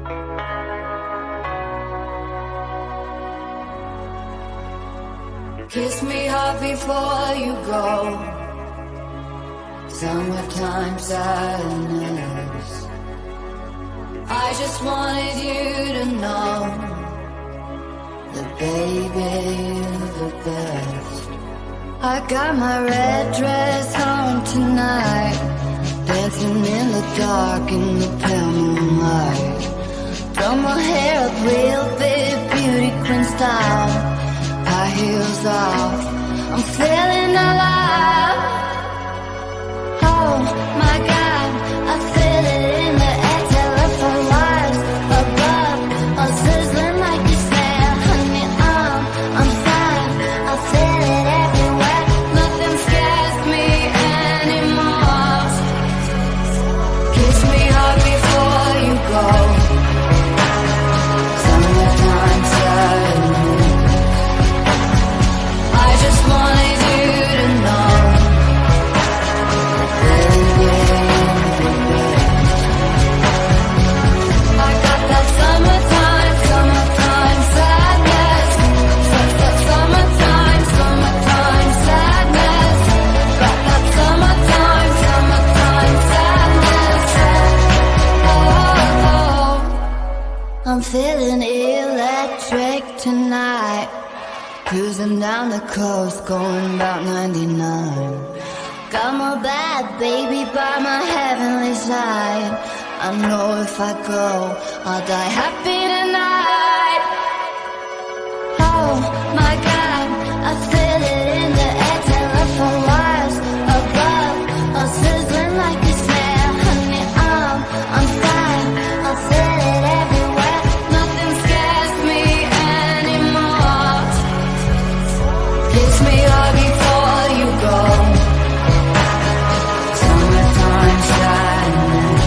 Kiss me hard before you go. Summertime sadness. I just wanted you to know that baby, you're the best. I got my red dress on tonight, dancing in the dark in the pale moonlight. Throw my hair up real big, beauty queen style. High heels off, I'm feeling alive. Oh my God, I feel it in the air. Telephone wires above, I'm sizzling like a snare. Honey, I'm fine, I feel it everywhere. Nothing scares me anymore. Kiss me hard before you go. Summertime sadness. I just wanted you to know, baby, I got that summertime, summertime sadness. That summertime, summertime sadness. Got that summertime, summertime sadness. Oh, I'm feeling electric tonight. Cruising down the coast, going about 99. Got my bad baby by my heavenly side. I know if I go, I'll die happy tonight. Oh my God, I feel it in the air. Telephone wires above, I'm sizzling like a snare. Honey, I'm fine, I feel it everywhere. Nothing scares me anymore. Kiss me hard before you go. Summertime sadness.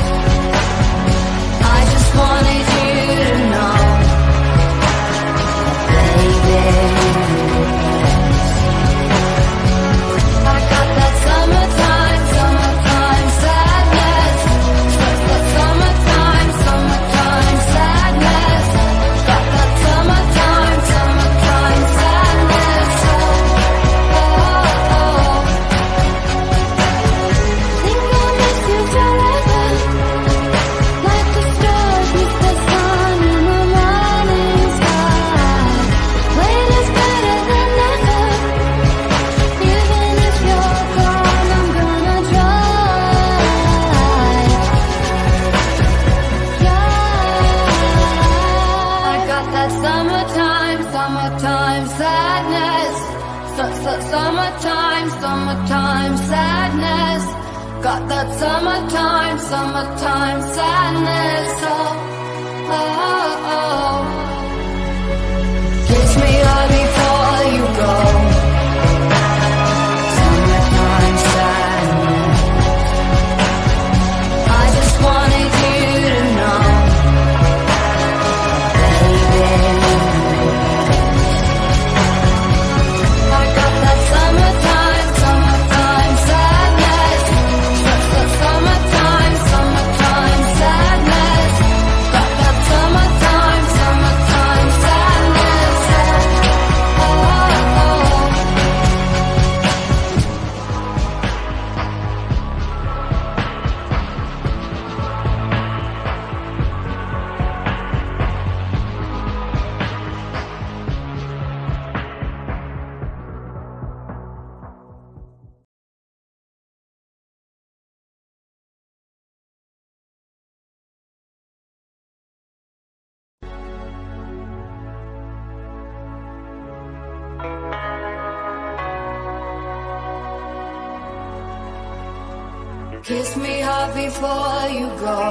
I just wanted you to know, baby, I got that summertime, summertime sadness. That summertime, summertime sadness. Got that summertime, summertime sadness. Think I'll miss you forever, like the stars miss the sun in the morning sky. Wait is better than never. Even if you're gone, I'm gonna try. I got that summertime, summertime sadness. Summertime, summertime sadness. Got that summertime, summertime sadness. Oh. Kiss me hard before you go. Summertime sadness. I just wanted you to know, baby, I got that summertime, summertime sadness. That summertime, summertime sadness. Got that summertime, summertime sadness. Kiss me hard before you go.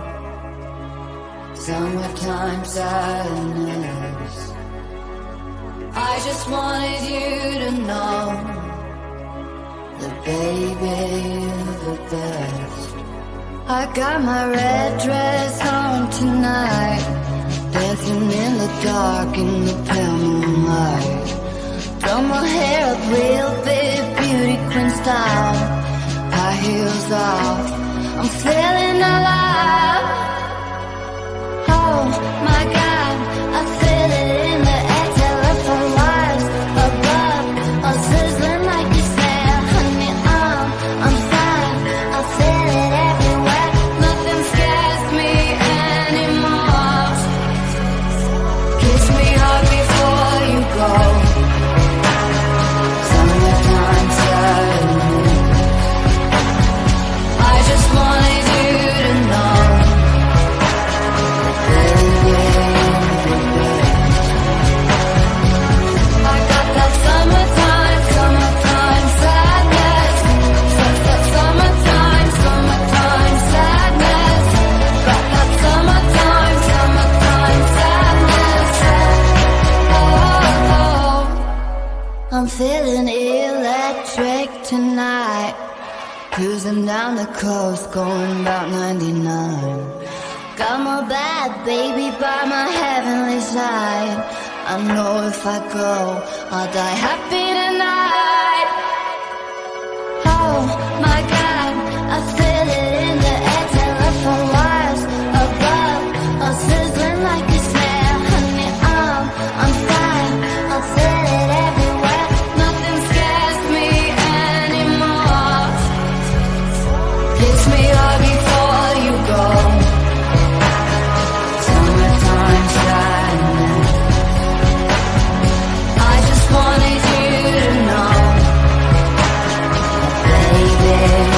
Summertime sadness. I just wanted you to know that baby, you're the best. I got my red dress on tonight, dancing in the dark in the pale moonlight. Throw my hair up real big, beauty queen style. High heels off, I'm feeling alive. Cruising down the coast, going about 99. Got my bad baby by my heavenly side. I know if I go, I'll die happy tonight. Oh my God, I feel it in the air, telephone wires above, all sizzling like a snare. Honey, I'm fine, I feel it everywhere. Nothing scares me anymore. Kiss me hard before you go. Summertime sadness. I just wanted you to know, baby.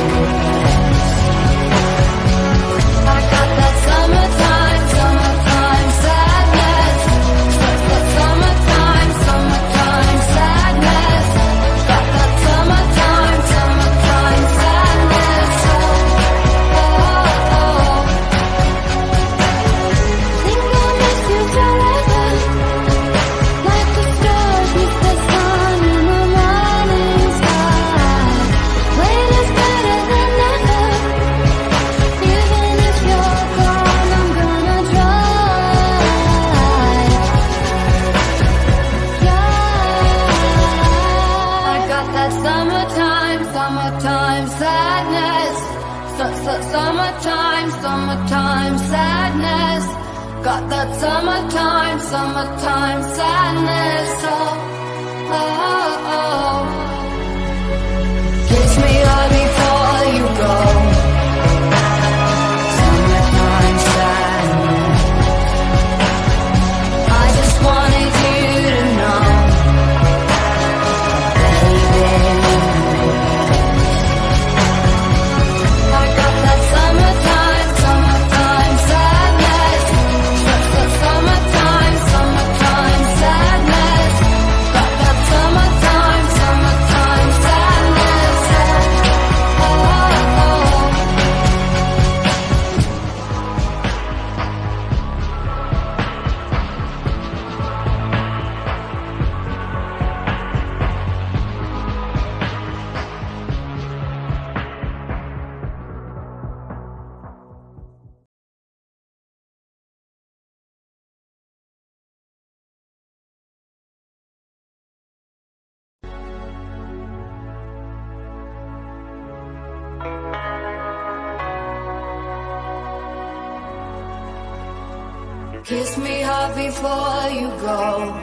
I got that summertime, summertime sadness. That summertime, summertime sadness. Got that summertime, summertime sadness. Oh, oh, oh. Think I'll miss you forever, like the stars miss the sun in the morning sky. Wait is better than never. Even if you're gone, I'm gonna I got that summertime, summertime sadness. Summertime, summertime sadness. Got that summertime, summertime sadness. Oh, oh, oh. Kiss me hard before you go. Summertime sadness. I just wanted you to know, baby. I got that summertime, summertime sadness. Summertime, summertime sadness. Got that summertime, summertime sadness. Oh, oh, oh. Kiss me hard before you go.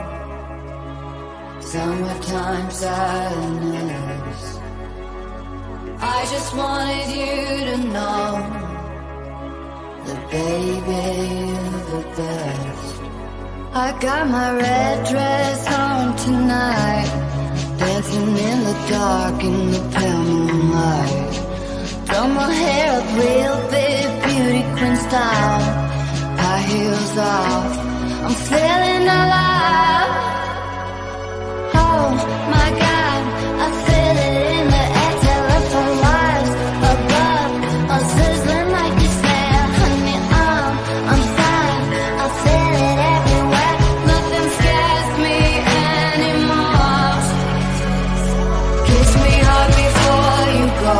Summertime sadness. I just wanted you to know that baby, you're the best. I got my red dress on tonight, dancing in the dark in the pale moonlight. Throw my hair up real big, beauty queen style. High heels off, I'm feeling alive. Oh my God, I feel it in the air, telephone wires above, all sizzling like a snare. Honey, I'm fine, I feel it everywhere. Nothing scares me anymore. Kiss me hard before you go.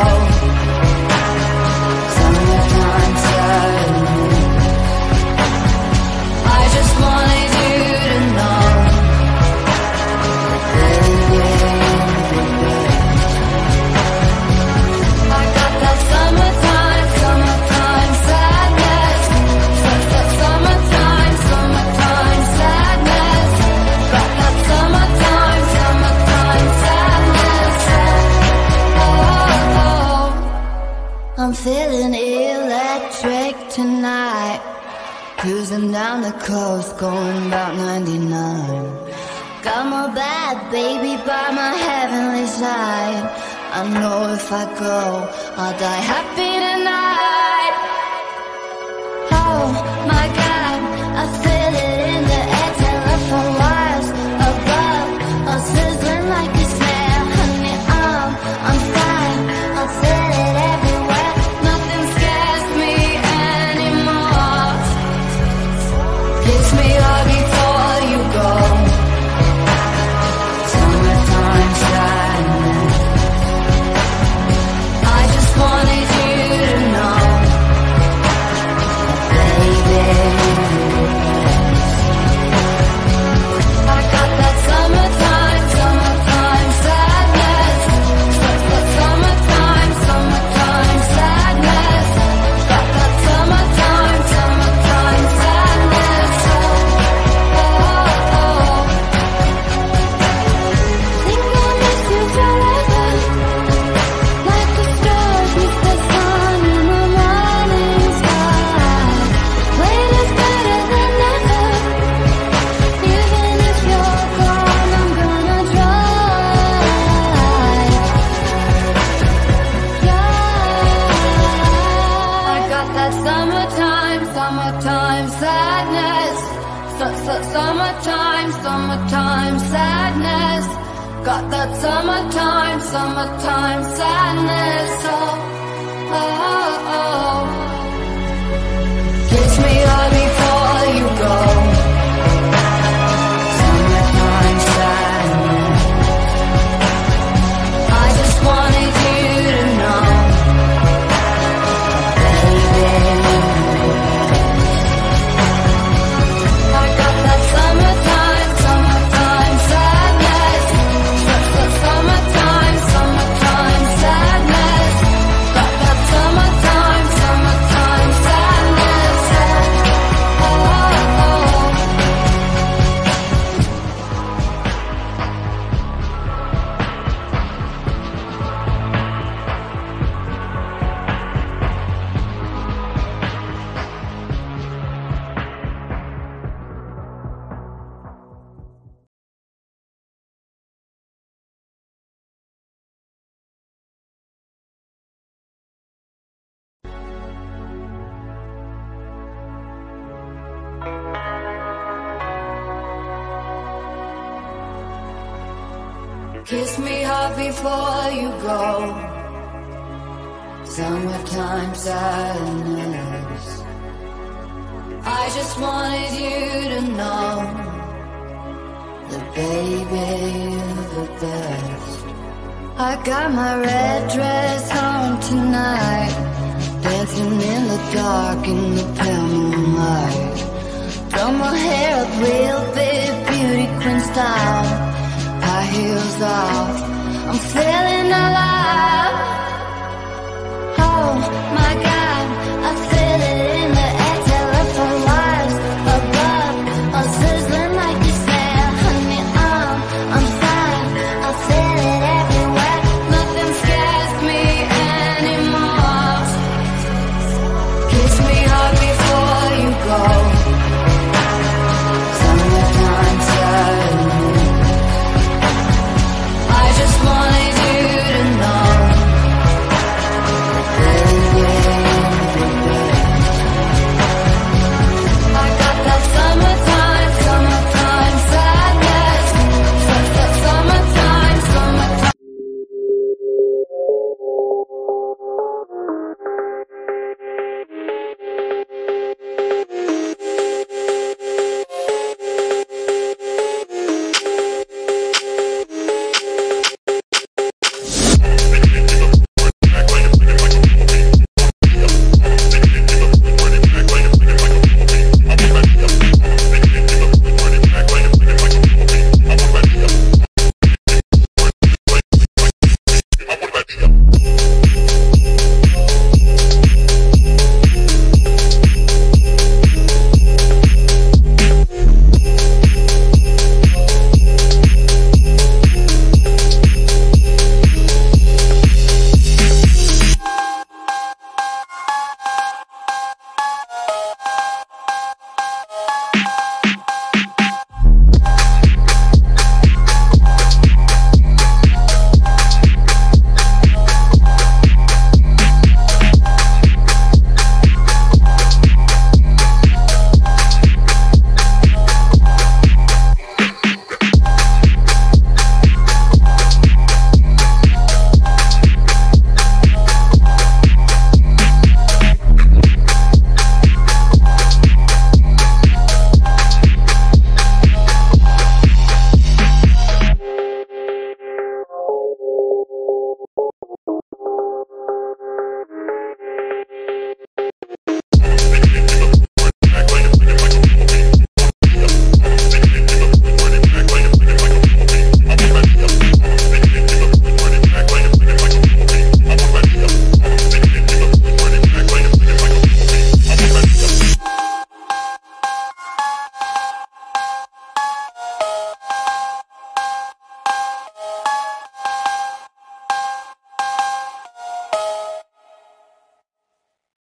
Summertime sadness. I just wanted you to know, baby. I got that summertime, summertime sadness. Summertime, summertime sadness. Got that summertime, summertime sadness. Oh, oh. I'm feeling electric tonight. Cruising down the coast, going about 99. Got my bad baby by my heavenly side. I know if I go, I'll die happy tonight. Oh my God, I feel it in the air, telephone wires above, all sizzling like a snare. Honey, I'm fine, I feel it everywhere. Nothing scares me anymore. Kiss me hard before you go. Summertime sadness. I just summertime, summertime sadness. Got that summertime, summertime sadness. Oh, oh, oh. Kiss me hard before you go. Summertime sadness. I just wanted you to know, baby. I got that summertime, summertime sadness. Summertime, summertime sadness. Got that summertime, summertime sadness. Oh, oh, oh. Kiss me hard before you go. Summertime sadness. I just wanted you to know that baby you're the best. I got my red dress on tonight, dancing in the dark in the pale moonlight. Throw my hair up real big, beauty queen style. High heels off, I'm feeling alive.